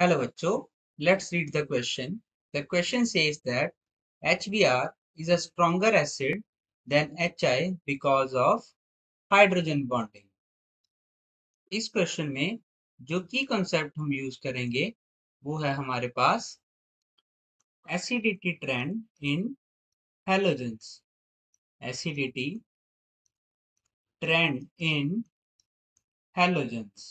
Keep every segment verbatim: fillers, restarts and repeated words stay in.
Hello bachcho, let's read the question. The question says that H B r is a stronger acid than H I because of hydrogen bonding. इस question में जो की concept हम use करेंगे वो है हमारे पास acidity trend in halogens. Acidity trend in halogens.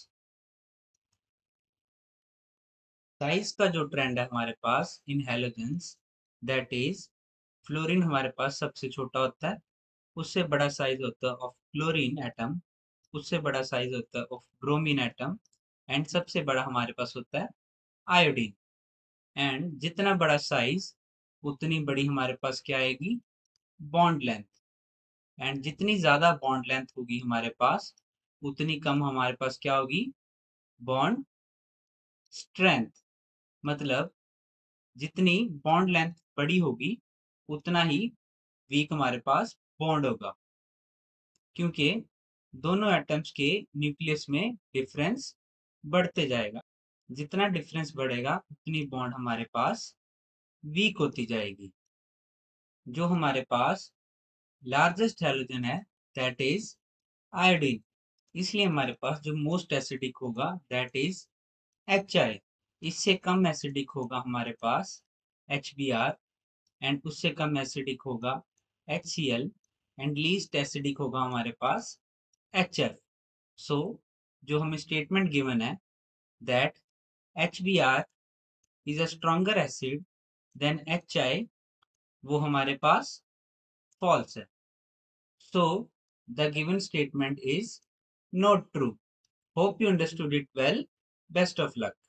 Size का जो ट्रेंड है हमारे पास in halogens, that is fluorine हमारे पास सबसे छोटा होता है, उससे बड़ा साइज होता है ऑफ क्लोरीन एटम, उससे बड़ा साइज होता है ऑफ ब्रोमीन एटम, एंड सबसे बड़ा हमारे पास होता है आयोडीन। एंड जितना बड़ा साइज उतनी बड़ी हमारे पास क्या आएगी, बॉन्ड लेंथ। एंड जितनी ज्यादा बॉन्ड लेंथ होगी हमारे पास उतनी कम हमारे पास क्या होगी, बॉन्ड स्ट्रेंथ। मतलब जितनी बॉन्ड लेंथ बड़ी होगी उतना ही वीक हमारे पास बॉन्ड होगा, क्योंकि दोनों एटम्स के न्यूक्लियस में डिफरेंस बढ़ते जाएगा। जितना डिफरेंस बढ़ेगा उतनी बॉन्ड हमारे पास वीक होती जाएगी। जो हमारे पास लार्जेस्ट हैलोजन है दैट इज आयोडीन, इसलिए हमारे पास जो मोस्ट एसिडिक होगा दैट इज एच आई। इससे कम एसिडिक होगा हमारे पास एच बी आर, एंड उससे कम एसिडिक होगा H C L, and least acidic होगा हमारे पास एच एफ। सो जो हमें स्टेटमेंट गिवन है that H B R is a stronger acid than H I, वो हमारे पास फॉल्स है। So the given statement is not true. Hope you understood it well. Best of luck.